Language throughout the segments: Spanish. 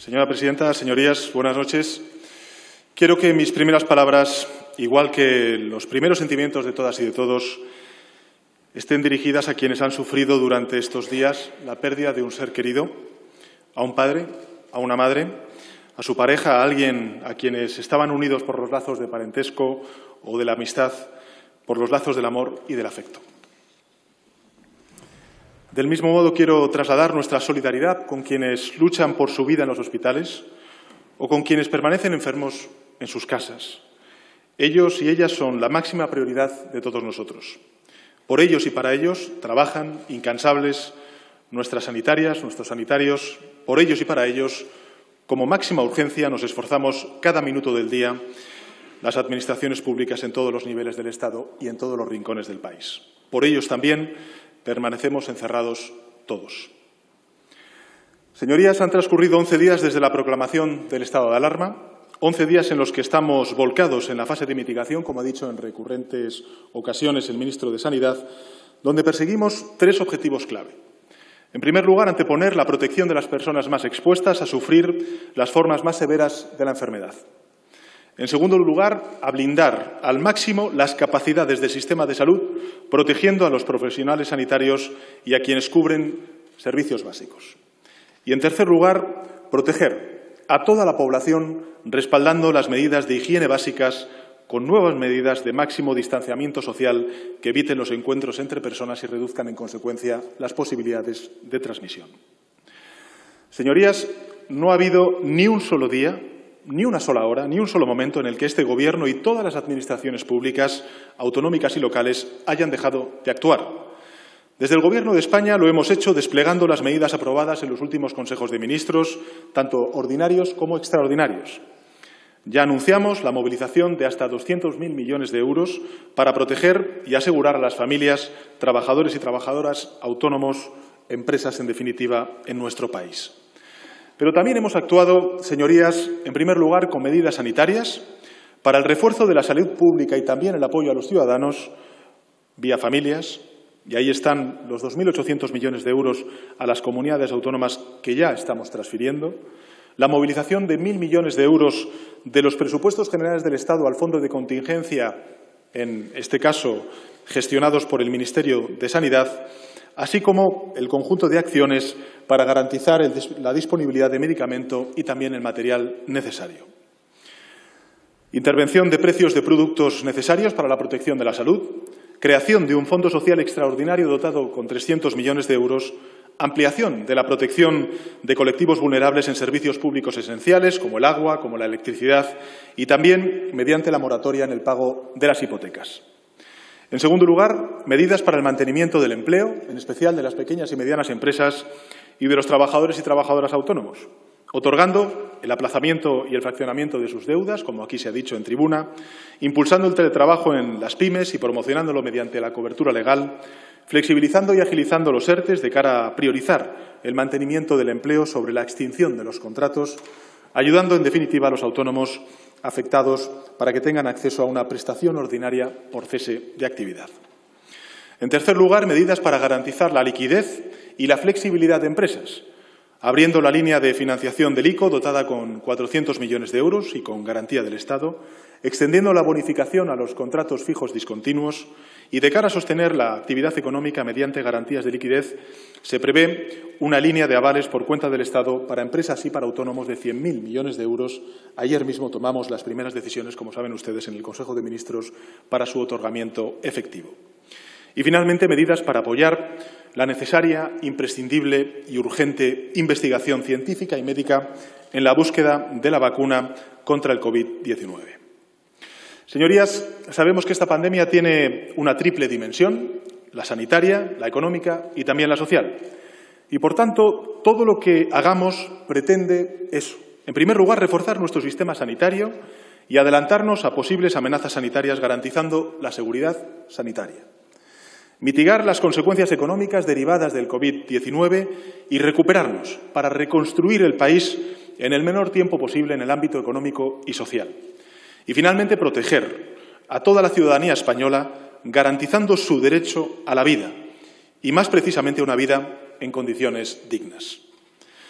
Señora presidenta, señorías, buenas noches. Quiero que mis primeras palabras, igual que los primeros sentimientos de todas y de todos, estén dirigidas a quienes han sufrido durante estos días la pérdida de un ser querido, a un padre, a una madre, a su pareja, a alguien a quienes estaban unidos por los lazos de parentesco o de la amistad, por los lazos del amor y del afecto. Del mismo modo, quiero trasladar nuestra solidaridad con quienes luchan por su vida en los hospitales o con quienes permanecen enfermos en sus casas. Ellos y ellas son la máxima prioridad de todos nosotros. Por ellos y para ellos trabajan incansables nuestras sanitarias, nuestros sanitarios. Por ellos y para ellos, como máxima urgencia, nos esforzamos cada minuto del día las administraciones públicas en todos los niveles del Estado y en todos los rincones del país. Por ellos también permanecemos encerrados todos. Señorías, han transcurrido 11 días desde la proclamación del estado de alarma, 11 días en los que estamos volcados en la fase de mitigación, como ha dicho en recurrentes ocasiones el ministro de Sanidad, donde perseguimos tres objetivos clave. En primer lugar, anteponer la protección de las personas más expuestas a sufrir las formas más severas de la enfermedad. En segundo lugar, a blindar al máximo las capacidades del sistema de salud, protegiendo a los profesionales sanitarios y a quienes cubren servicios básicos. Y en tercer lugar, proteger a toda la población respaldando las medidas de higiene básicas con nuevas medidas de máximo distanciamiento social que eviten los encuentros entre personas y reduzcan en consecuencia las posibilidades de transmisión. Señorías, no ha habido ni un solo día, ni una sola hora, ni un solo momento en el que este Gobierno y todas las administraciones públicas, autonómicas y locales, hayan dejado de actuar. Desde el Gobierno de España lo hemos hecho desplegando las medidas aprobadas en los últimos consejos de ministros, tanto ordinarios como extraordinarios. Ya anunciamos la movilización de hasta 200.000 millones de euros para proteger y asegurar a las familias, trabajadores y trabajadoras autónomos, empresas, en definitiva, en nuestro país. Pero también hemos actuado, señorías, en primer lugar, con medidas sanitarias para el refuerzo de la salud pública y también el apoyo a los ciudadanos vía familias, y ahí están los 2.800 millones de euros a las comunidades autónomas que ya estamos transfiriendo, la movilización de 1.000 millones de euros de los presupuestos generales del Estado al fondo de contingencia, en este caso gestionados por el Ministerio de Sanidad, así como el conjunto de acciones para garantizar la disponibilidad de medicamento y también el material necesario. Intervención de precios de productos necesarios para la protección de la salud, creación de un fondo social extraordinario dotado con 300 millones de euros, ampliación de la protección de colectivos vulnerables en servicios públicos esenciales como el agua, como la electricidad y también mediante la moratoria en el pago de las hipotecas. En segundo lugar, medidas para el mantenimiento del empleo, en especial de las pequeñas y medianas empresas y de los trabajadores y trabajadoras autónomos, otorgando el aplazamiento y el fraccionamiento de sus deudas, como aquí se ha dicho en tribuna, impulsando el teletrabajo en las pymes y promocionándolo mediante la cobertura legal, flexibilizando y agilizando los ERTE de cara a priorizar el mantenimiento del empleo sobre la extinción de los contratos, ayudando, en definitiva, a los autónomos afectados para que tengan acceso a una prestación ordinaria por cese de actividad. En tercer lugar, medidas para garantizar la liquidez y la flexibilidad de empresas, abriendo la línea de financiación del ICO dotada con 400 millones de euros y con garantía del Estado, extendiendo la bonificación a los contratos fijos discontinuos y, de cara a sostener la actividad económica mediante garantías de liquidez, se prevé una línea de avales por cuenta del Estado para empresas y para autónomos de 100.000 millones de euros. Ayer mismo tomamos las primeras decisiones, como saben ustedes, en el Consejo de Ministros para su otorgamiento efectivo. Y, finalmente, medidas para apoyar la necesaria, imprescindible y urgente investigación científica y médica en la búsqueda de la vacuna contra el COVID-19. Señorías, sabemos que esta pandemia tiene una triple dimensión, la sanitaria, la económica y también la social. Y, por tanto, todo lo que hagamos pretende eso. En primer lugar, reforzar nuestro sistema sanitario y adelantarnos a posibles amenazas sanitarias garantizando la seguridad sanitaria. Mitigar las consecuencias económicas derivadas del COVID-19 y recuperarnos para reconstruir el país en el menor tiempo posible en el ámbito económico y social. Y, finalmente, proteger a toda la ciudadanía española garantizando su derecho a la vida y, más precisamente, una vida en condiciones dignas.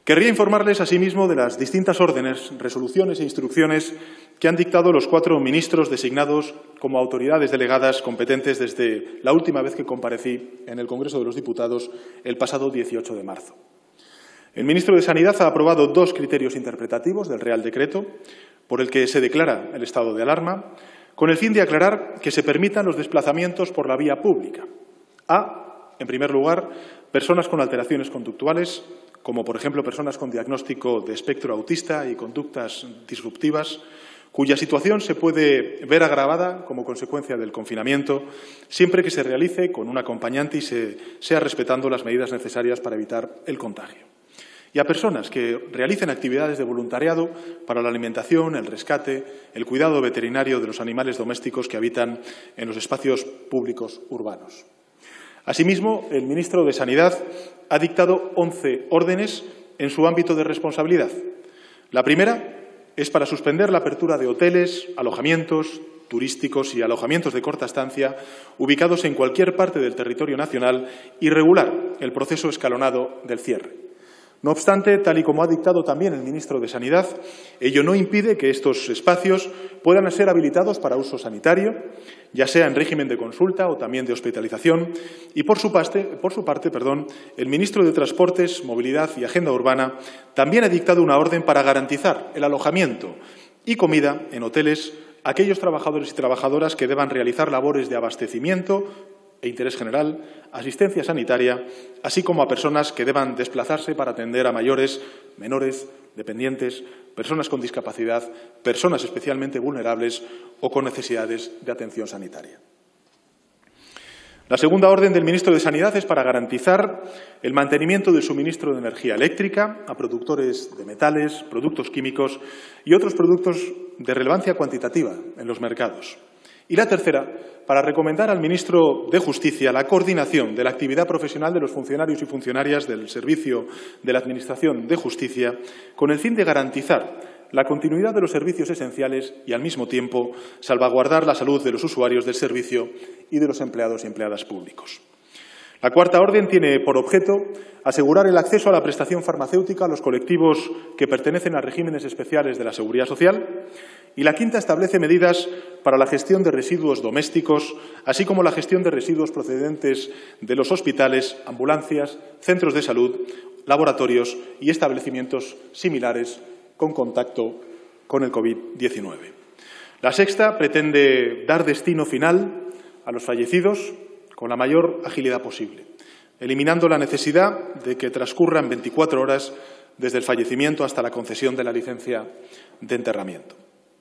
Querría informarles asimismo de las distintas órdenes, resoluciones e instrucciones que han dictado los 4 ministros designados como autoridades delegadas competentes desde la última vez que comparecí en el Congreso de los Diputados el pasado 18 de marzo. El ministro de Sanidad ha aprobado 2 criterios interpretativos del Real Decreto por el que se declara el estado de alarma, con el fin de aclarar que se permitan los desplazamientos por la vía pública. En primer lugar, personas con alteraciones conductuales, como por ejemplo personas con diagnóstico de espectro autista y conductas disruptivas, cuya situación se puede ver agravada como consecuencia del confinamiento, siempre que se realice con un acompañante y sea respetando las medidas necesarias para evitar el contagio. Y a personas que realicen actividades de voluntariado para la alimentación, el rescate, el cuidado veterinario de los animales domésticos que habitan en los espacios públicos urbanos. Asimismo, el ministro de Sanidad ha dictado 11 órdenes en su ámbito de responsabilidad. La primera es para suspender la apertura de hoteles, alojamientos turísticos y alojamientos de corta estancia ubicados en cualquier parte del territorio nacional y regular el proceso escalonado del cierre. No obstante, tal y como ha dictado también el ministro de Sanidad, ello no impide que estos espacios puedan ser habilitados para uso sanitario, ya sea en régimen de consulta o también de hospitalización, y por su parte, el ministro de Transportes, Movilidad y Agenda Urbana también ha dictado una orden para garantizar el alojamiento y comida en hoteles a aquellos trabajadores y trabajadoras que deban realizar labores de abastecimiento e interés general, asistencia sanitaria, así como a personas que deban desplazarse para atender a mayores, menores, dependientes, personas con discapacidad, personas especialmente vulnerables o con necesidades de atención sanitaria. La segunda orden del ministro de Sanidad es para garantizar el mantenimiento del suministro de energía eléctrica a productores de metales, productos químicos y otros productos de relevancia cuantitativa en los mercados. Y la tercera, para recomendar al ministro de Justicia la coordinación de la actividad profesional de los funcionarios y funcionarias del Servicio de la Administración de Justicia con el fin de garantizar la continuidad de los servicios esenciales y, al mismo tiempo, salvaguardar la salud de los usuarios del servicio y de los empleados y empleadas públicos. La cuarta orden tiene por objeto asegurar el acceso a la prestación farmacéutica a los colectivos que pertenecen a regímenes especiales de la Seguridad Social, y la quinta establece medidas para la gestión de residuos domésticos, así como la gestión de residuos procedentes de los hospitales, ambulancias, centros de salud, laboratorios y establecimientos similares con contacto con el COVID-19. La sexta pretende dar destino final a los fallecidos con la mayor agilidad posible, eliminando la necesidad de que transcurran 24 horas desde el fallecimiento hasta la concesión de la licencia de enterramiento.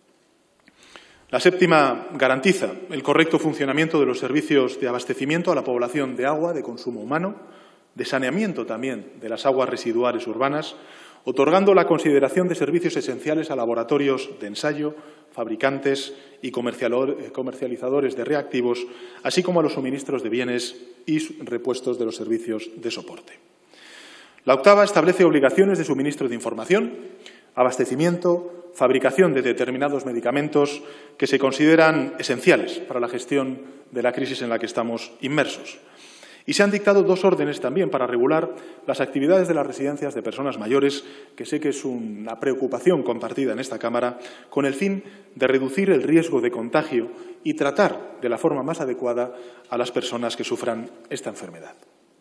La séptima garantiza el correcto funcionamiento de los servicios de abastecimiento a la población de agua de consumo humano, de saneamiento también de las aguas residuales urbanas, otorgando la consideración de servicios esenciales a laboratorios de ensayo, fabricantes y comercializadores de reactivos, así como a los suministros de bienes y repuestos de los servicios de soporte. La octava establece obligaciones de suministro de información, abastecimiento, fabricación de determinados medicamentos que se consideran esenciales para la gestión de la crisis en la que estamos inmersos. Y se han dictado 2 órdenes también para regular las actividades de las residencias de personas mayores, que sé que es una preocupación compartida en esta Cámara, con el fin de reducir el riesgo de contagio y tratar de la forma más adecuada a las personas que sufran esta enfermedad.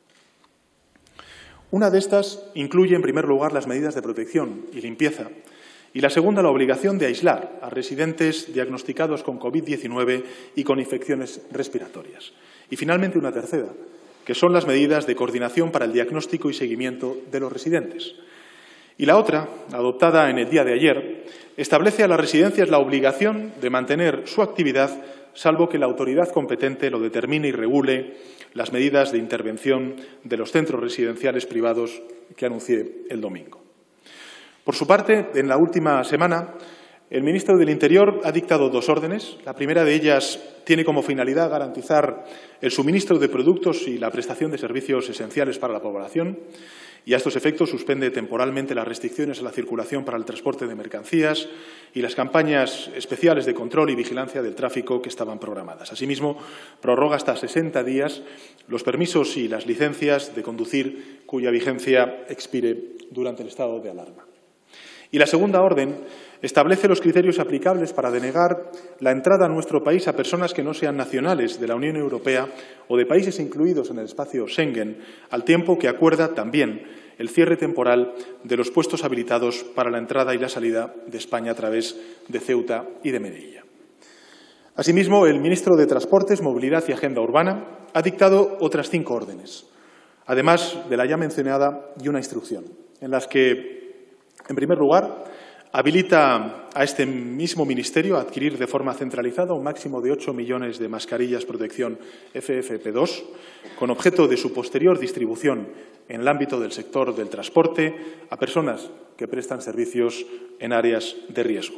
Una de estas incluye, en primer lugar, las medidas de protección y limpieza, y la segunda, la obligación de aislar a residentes diagnosticados con COVID-19 y con infecciones respiratorias. Y, finalmente, una tercera, que son las medidas de coordinación para el diagnóstico y seguimiento de los residentes. Y la otra, adoptada en el día de ayer, establece a las residencias la obligación de mantener su actividad, salvo que la autoridad competente lo determine y regule las medidas de intervención de los centros residenciales privados que anuncié el domingo. Por su parte, en la última semana el ministro del Interior ha dictado 2 órdenes. La primera de ellas tiene como finalidad garantizar el suministro de productos y la prestación de servicios esenciales para la población, y a estos efectos suspende temporalmente las restricciones a la circulación para el transporte de mercancías y las campañas especiales de control y vigilancia del tráfico que estaban programadas. Asimismo, prorroga hasta 60 días los permisos y las licencias de conducir cuya vigencia expire durante el estado de alarma. Y la segunda orden establece los criterios aplicables para denegar la entrada a nuestro país a personas que no sean nacionales de la Unión Europea o de países incluidos en el espacio Schengen, al tiempo que acuerda también el cierre temporal de los puestos habilitados para la entrada y la salida de España a través de Ceuta y de Melilla. Asimismo, el ministro de Transportes, Movilidad y Agenda Urbana ha dictado otras 5 órdenes, además de la ya mencionada, y una instrucción, en las que, en primer lugar, habilita a este mismo Ministerio a adquirir de forma centralizada un máximo de 8 millones de mascarillas protección FFP2 con objeto de su posterior distribución en el ámbito del sector del transporte a personas que prestan servicios en áreas de riesgo.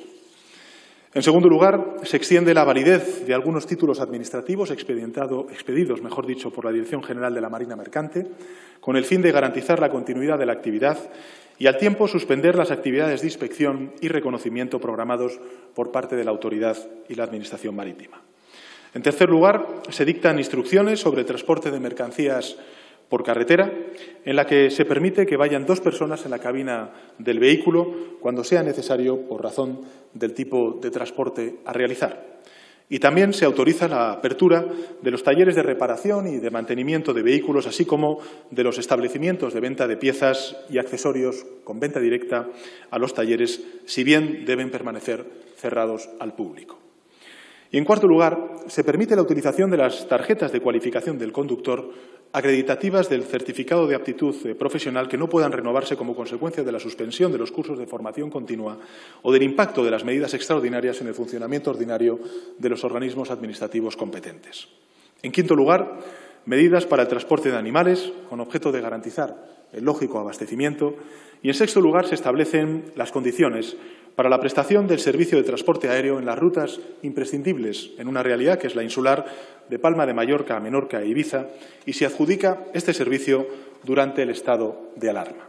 En segundo lugar, se extiende la validez de algunos títulos administrativos expedidos por la Dirección General de la Marina Mercante, con el fin de garantizar la continuidad de la actividad y, al tiempo, suspender las actividades de inspección y reconocimiento programados por parte de la autoridad y la Administración marítima. En tercer lugar, se dictan instrucciones sobre el transporte de mercancías por carretera, en la que se permite que vayan 2 personas en la cabina del vehículo cuando sea necesario por razón del tipo de transporte a realizar. Y también se autoriza la apertura de los talleres de reparación y de mantenimiento de vehículos, así como de los establecimientos de venta de piezas y accesorios con venta directa a los talleres, si bien deben permanecer cerrados al público. Y, en cuarto lugar, se permite la utilización de las tarjetas de cualificación del conductor acreditativas del certificado de aptitud profesional que no puedan renovarse como consecuencia de la suspensión de los cursos de formación continua o del impacto de las medidas extraordinarias en el funcionamiento ordinario de los organismos administrativos competentes. En quinto lugar, medidas para el transporte de animales con objeto de garantizar el lógico abastecimiento. Y, en sexto lugar, se establecen las condiciones para la prestación del servicio de transporte aéreo en las rutas imprescindibles en una realidad que es la insular de Palma de Mallorca a Menorca e Ibiza, y se adjudica este servicio durante el estado de alarma.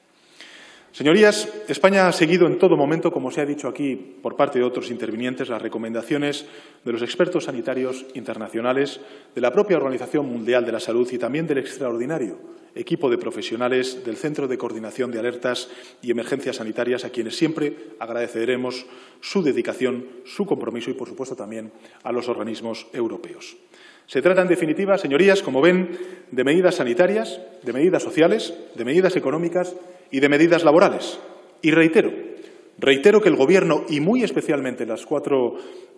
Señorías, España ha seguido en todo momento, como se ha dicho aquí por parte de otros intervinientes, las recomendaciones de los expertos sanitarios internacionales, de la propia Organización Mundial de la Salud y también del extraordinario equipo de profesionales del Centro de Coordinación de Alertas y Emergencias Sanitarias, a quienes siempre agradeceremos su dedicación, su compromiso y, por supuesto, también a los organismos europeos. Se trata, en definitiva, señorías, como ven, de medidas sanitarias, de medidas sociales, de medidas económicas y de medidas laborales. Y reitero que el Gobierno, y muy especialmente los cuatro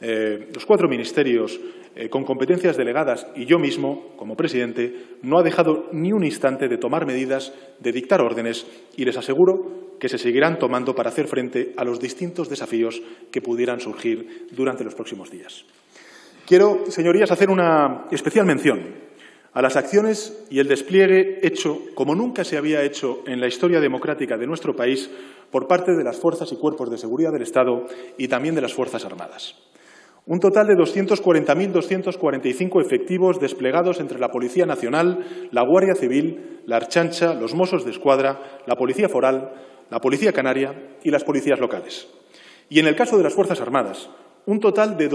ministerios con competencias delegadas y yo mismo, como presidente, no ha dejado ni un instante de tomar medidas, de dictar órdenes, y les aseguro que se seguirán tomando para hacer frente a los distintos desafíos que pudieran surgir durante los próximos días. Quiero, señorías, hacer una especial mención a las acciones y el despliegue hecho, como nunca se había hecho en la historia democrática de nuestro país, por parte de las fuerzas y cuerpos de seguridad del Estado y también de las Fuerzas Armadas. Un total de 240.245 efectivos desplegados entre la Policía Nacional, la Guardia Civil, la Ertzaintza, los Mossos d'Esquadra, la Policía Foral, la Policía Canaria y las policías locales. Y, en el caso de las Fuerzas Armadas, un total de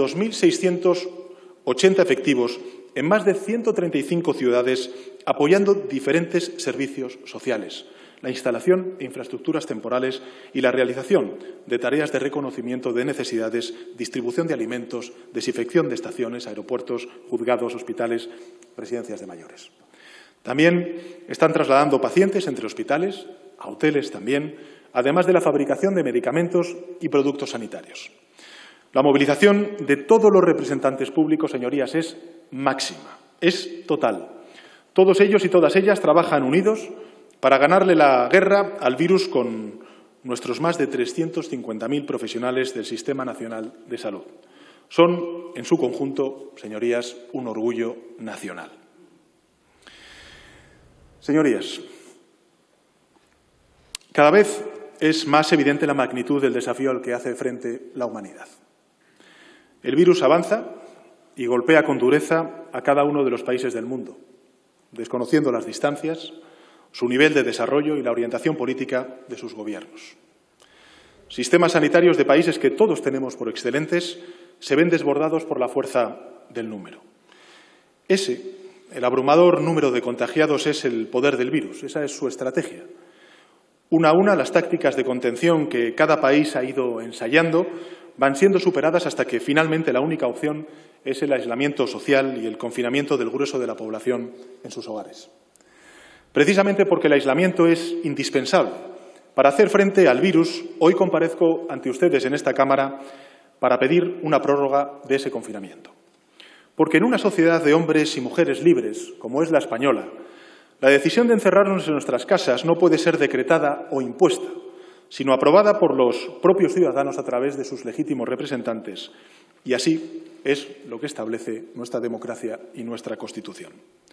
2.680 efectivos en más de 135 ciudades, apoyando diferentes servicios sociales, la instalación de infraestructuras temporales y la realización de tareas de reconocimiento de necesidades, distribución de alimentos, desinfección de estaciones, aeropuertos, juzgados, hospitales, residencias de mayores. También están trasladando pacientes entre hospitales, a hoteles también, además de la fabricación de medicamentos y productos sanitarios. La movilización de todos los representantes públicos, señorías, es máxima, es total. Todos ellos y todas ellas trabajan unidos para ganarle la guerra al virus con nuestros más de 350.000 profesionales del Sistema Nacional de Salud. Son, en su conjunto, señorías, un orgullo nacional. Señorías, cada vez es más evidente la magnitud del desafío al que hace frente la humanidad. El virus avanza y golpea con dureza a cada uno de los países del mundo, desconociendo las distancias, su nivel de desarrollo y la orientación política de sus gobiernos. Sistemas sanitarios de países que todos tenemos por excelentes se ven desbordados por la fuerza del número. El abrumador número de contagiados es el poder del virus, esa es su estrategia. Una a una, las tácticas de contención que cada país ha ido ensayando van siendo superadas hasta que finalmente la única opción es el aislamiento social y el confinamiento del grueso de la población en sus hogares. Precisamente porque el aislamiento es indispensable para hacer frente al virus, hoy comparezco ante ustedes en esta Cámara para pedir una prórroga de ese confinamiento. Porque en una sociedad de hombres y mujeres libres, como es la española, la decisión de encerrarnos en nuestras casas no puede ser decretada o impuesta, sino aprobada por los propios ciudadanos a través de sus legítimos representantes. Y así es lo que establece nuestra democracia y nuestra Constitución.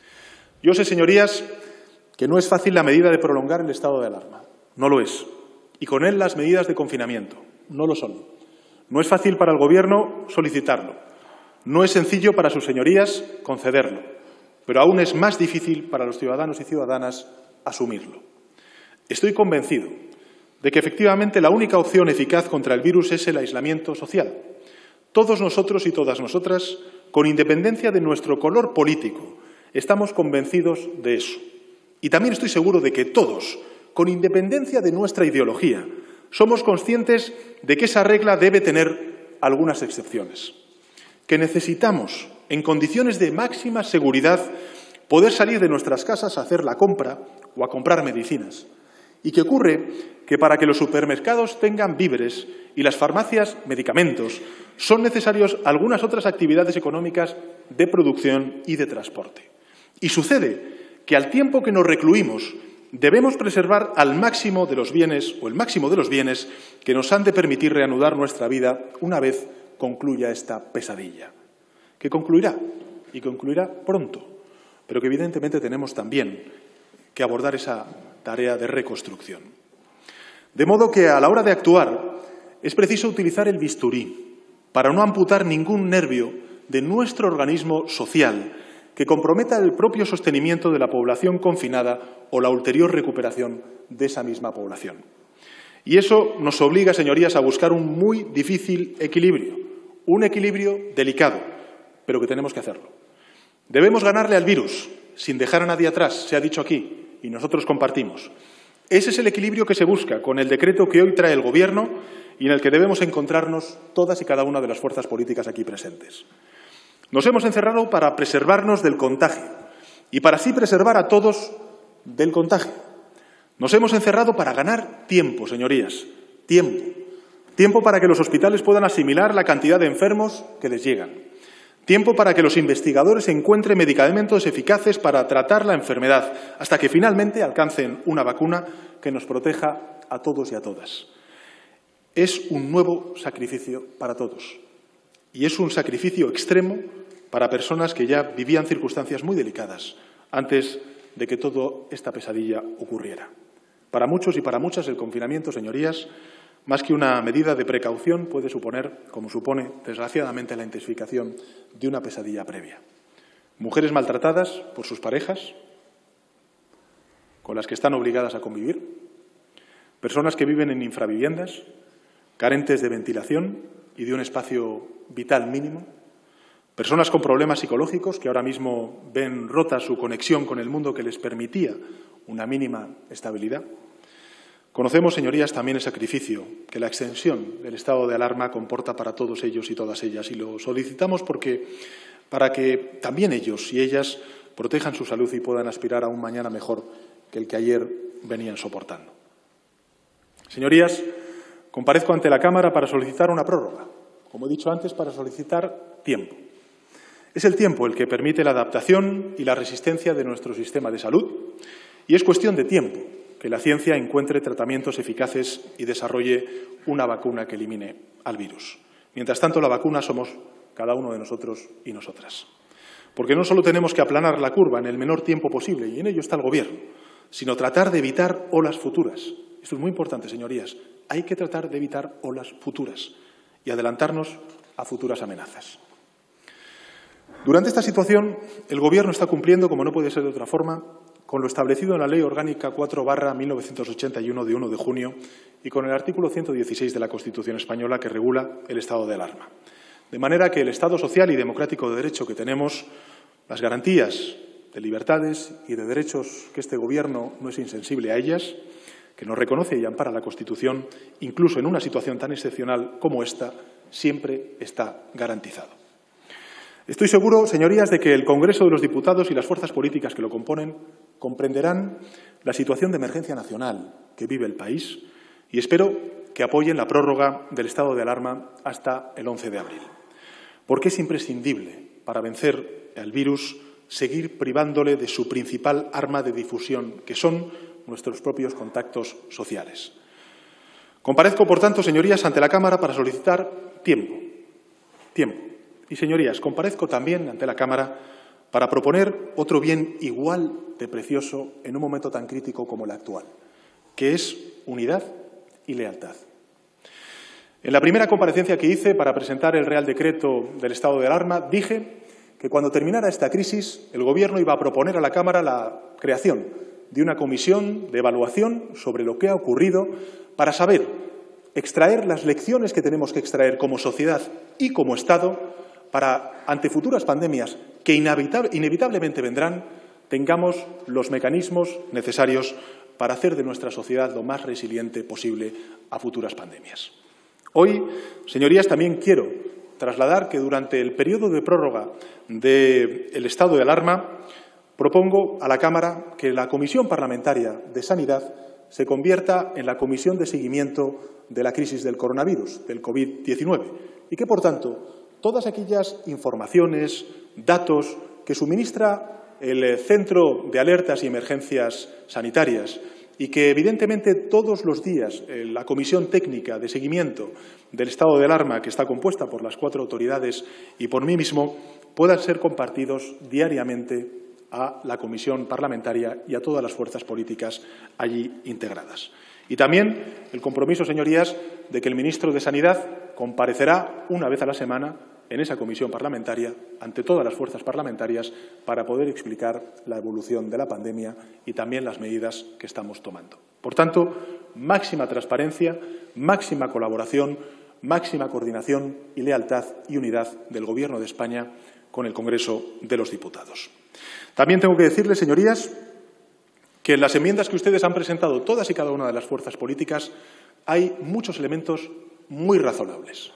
Yo sé, señorías, que no es fácil la medida de prolongar el estado de alarma. No lo es. Y con él las medidas de confinamiento. No lo son. No es fácil para el Gobierno solicitarlo. No es sencillo para sus señorías concederlo. Pero aún es más difícil para los ciudadanos y ciudadanas asumirlo. Estoy convencido de que efectivamente la única opción eficaz contra el virus es el aislamiento social. Todos nosotros y todas nosotras, con independencia de nuestro color político, estamos convencidos de eso. Y también estoy seguro de que todos, con independencia de nuestra ideología, somos conscientes de que esa regla debe tener algunas excepciones. Que necesitamos, en condiciones de máxima seguridad, poder salir de nuestras casas a hacer la compra o a comprar medicinas. Y que ocurre que para que los supermercados tengan víveres y las farmacias medicamentos, son necesarias algunas otras actividades económicas de producción y de transporte. Y sucede que al tiempo que nos recluimos debemos preservar al máximo de los bienes o el máximo de los bienes que nos han de permitir reanudar nuestra vida una vez concluya esta pesadilla. Que concluirá, y concluirá pronto, pero que evidentemente tenemos también que abordar esa tarea de reconstrucción. De modo que a la hora de actuar es preciso utilizar el bisturí para no amputar ningún nervio de nuestro organismo social que comprometa el propio sostenimiento de la población confinada o la ulterior recuperación de esa misma población. Y eso nos obliga, señorías, a buscar un muy difícil equilibrio, un equilibrio delicado, pero que tenemos que hacerlo. Debemos ganarle al virus, sin dejar a nadie atrás, se ha dicho aquí, y nosotros compartimos. Ese es el equilibrio que se busca con el decreto que hoy trae el Gobierno y en el que debemos encontrarnos todas y cada una de las fuerzas políticas aquí presentes. Nos hemos encerrado para preservarnos del contagio y para así preservar a todos del contagio. Nos hemos encerrado para ganar tiempo, señorías, tiempo. Tiempo para que los hospitales puedan asimilar la cantidad de enfermos que les llegan. Tiempo para que los investigadores encuentren medicamentos eficaces para tratar la enfermedad, hasta que finalmente alcancen una vacuna que nos proteja a todos y a todas. Es un nuevo sacrificio para todos. Y es un sacrificio extremo para personas que ya vivían circunstancias muy delicadas antes de que toda esta pesadilla ocurriera. Para muchos y para muchas el confinamiento, señorías, más que una medida de precaución, puede suponer, como supone, desgraciadamente, la intensificación de una pesadilla previa. Mujeres maltratadas por sus parejas, con las que están obligadas a convivir, personas que viven en infraviviendas, carentes de ventilación y de un espacio vital mínimo, personas con problemas psicológicos que ahora mismo ven rota su conexión con el mundo que les permitía una mínima estabilidad. Conocemos, señorías, también el sacrificio que la extensión del estado de alarma comporta para todos ellos y todas ellas, y lo solicitamos para que también ellos y ellas protejan su salud y puedan aspirar a un mañana mejor que el que ayer venían soportando. Señorías, comparezco ante la Cámara para solicitar una prórroga, como he dicho antes, para solicitar tiempo. Es el tiempo el que permite la adaptación y la resistencia de nuestro sistema de salud, y es cuestión de tiempo que la ciencia encuentre tratamientos eficaces y desarrolle una vacuna que elimine al virus. Mientras tanto, la vacuna somos cada uno de nosotros y nosotras. Porque no solo tenemos que aplanar la curva en el menor tiempo posible, y en ello está el Gobierno, sino tratar de evitar olas futuras. Esto es muy importante, señorías. Hay que tratar de evitar olas futuras y adelantarnos a futuras amenazas. Durante esta situación, el Gobierno está cumpliendo, como no puede ser de otra forma, con lo establecido en la Ley Orgánica 4/1981 de 1 de junio y con el artículo 116 de la Constitución española que regula el estado de alarma. De manera que el Estado social y democrático de derecho que tenemos, las garantías de libertades y de derechos que este Gobierno no es insensible a ellas, que nos reconoce y ampara la Constitución, incluso en una situación tan excepcional como esta, siempre está garantizado. Estoy seguro, señorías, de que el Congreso de los Diputados y las fuerzas políticas que lo componen comprenderán la situación de emergencia nacional que vive el país y espero que apoyen la prórroga del estado de alarma hasta el 11 de abril. Porque es imprescindible, para vencer al virus, seguir privándole de su principal arma de difusión, que son nuestros propios contactos sociales. Comparezco, por tanto, señorías, ante la Cámara para solicitar tiempo. Y, señorías, comparezco también ante la Cámara para proponer otro bien igual de precioso en un momento tan crítico como el actual, que es unidad y lealtad. En la primera comparecencia que hice para presentar el Real Decreto del estado de alarma, dije que cuando terminara esta crisis, el Gobierno iba a proponer a la Cámara la creación de una comisión de evaluación sobre lo que ha ocurrido para saber extraer las lecciones que tenemos que extraer como sociedad y como Estado para, ante futuras pandemias que inevitablemente vendrán, tengamos los mecanismos necesarios para hacer de nuestra sociedad lo más resiliente posible a futuras pandemias. Hoy, señorías, también quiero trasladar que durante el periodo de prórroga del estado de alarma propongo a la Cámara que la Comisión Parlamentaria de Sanidad se convierta en la comisión de seguimiento de la crisis del coronavirus, del COVID-19, y que, por tanto, todas aquellas informaciones, datos que suministra el Centro de Alertas y Emergencias Sanitarias y que, evidentemente, todos los días la Comisión Técnica de Seguimiento del Estado de Alarma, que está compuesta por las 4 autoridades y por mí mismo, puedan ser compartidos diariamente a la Comisión Parlamentaria y a todas las fuerzas políticas allí integradas. Y también el compromiso, señorías, de que el ministro de Sanidad comparecerá una vez a la semana en esa comisión parlamentaria ante todas las fuerzas parlamentarias para poder explicar la evolución de la pandemia y también las medidas que estamos tomando. Por tanto, máxima transparencia, máxima colaboración, máxima coordinación y lealtad y unidad del Gobierno de España con el Congreso de los Diputados. También tengo que decirles, señorías, que en las enmiendas que ustedes han presentado, todas y cada una de las fuerzas políticas, hay muchos elementos muy razonables.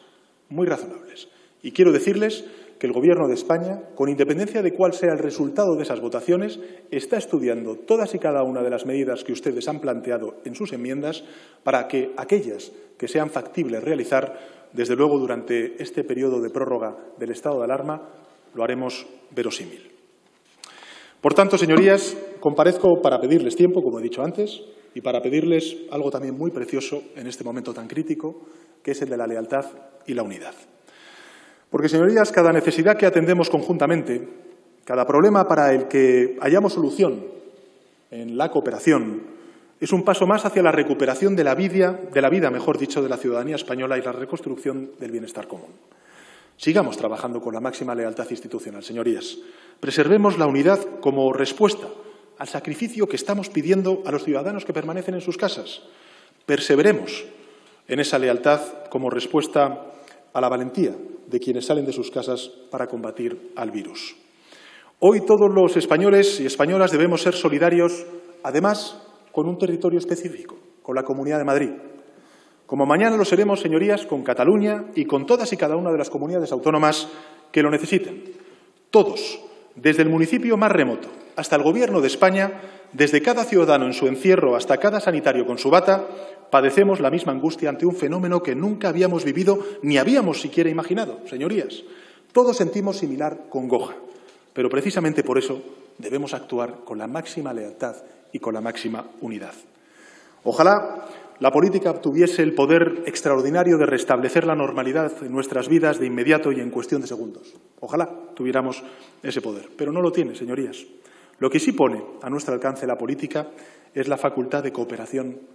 Y quiero decirles que el Gobierno de España, con independencia de cuál sea el resultado de esas votaciones, está estudiando todas y cada una de las medidas que ustedes han planteado en sus enmiendas para que aquellas que sean factibles realizar, desde luego durante este periodo de prórroga del estado de alarma, lo haremos verosímil. Por tanto, señorías, comparezco para pedirles tiempo, como he dicho antes, y para pedirles algo también muy precioso en este momento tan crítico, que es el de la lealtad y la unidad. Porque, señorías, cada necesidad que atendemos conjuntamente, cada problema para el que hallamos solución en la cooperación, es un paso más hacia la recuperación de la vida, de la ciudadanía española y la reconstrucción del bienestar común. Sigamos trabajando con la máxima lealtad institucional, señorías. Preservemos la unidad como respuesta al sacrificio que estamos pidiendo a los ciudadanos que permanecen en sus casas. Perseveremos en esa lealtad como respuesta a la valentía de quienes salen de sus casas para combatir al virus. Hoy todos los españoles y españolas debemos ser solidarios, además, con un territorio específico, con la Comunidad de Madrid. Como mañana lo seremos, señorías, con Cataluña y con todas y cada una de las comunidades autónomas que lo necesiten. Todos, desde el municipio más remoto hasta el Gobierno de España, desde cada ciudadano en su encierro hasta cada sanitario con su bata, padecemos la misma angustia ante un fenómeno que nunca habíamos vivido ni habíamos siquiera imaginado, señorías. Todos sentimos similar congoja, pero precisamente por eso debemos actuar con la máxima lealtad y con la máxima unidad. Ojalá la política tuviese el poder extraordinario de restablecer la normalidad en nuestras vidas de inmediato y en cuestión de segundos. Ojalá tuviéramos ese poder, pero no lo tiene, señorías. Lo que sí pone a nuestro alcance la política es la facultad de cooperación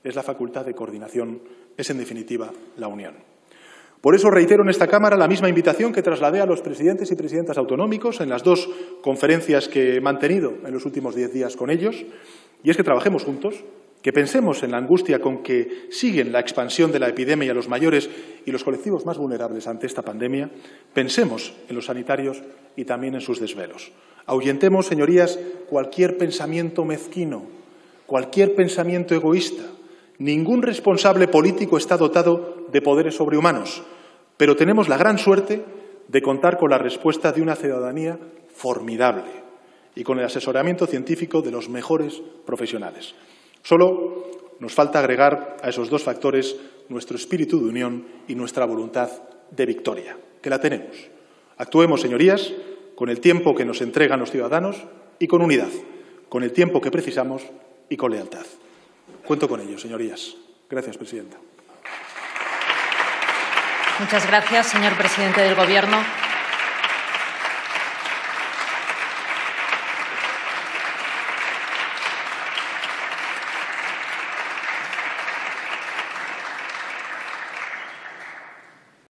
es la facultad de coordinación, es en definitiva la unión. Por eso reitero en esta Cámara la misma invitación que trasladé a los presidentes y presidentas autonómicos en las 2 conferencias que he mantenido en los últimos 10 días con ellos, y es que trabajemos juntos, que pensemos en la angustia con que siguen la expansión de la epidemia a los mayores y los colectivos más vulnerables ante esta pandemia, pensemos en los sanitarios y también en sus desvelos. Ahuyentemos, señorías, cualquier pensamiento mezquino, cualquier pensamiento egoísta. Ningún responsable político está dotado de poderes sobrehumanos, pero tenemos la gran suerte de contar con la respuesta de una ciudadanía formidable y con el asesoramiento científico de los mejores profesionales. Solo nos falta agregar a esos 2 factores nuestro espíritu de unión y nuestra voluntad de victoria, que la tenemos. Actuemos, señorías, con el tiempo que nos entregan los ciudadanos y con unidad, con el tiempo que precisamos y con lealtad. Cuento con ello, señorías. Gracias, presidenta. Muchas gracias, señor presidente del Gobierno.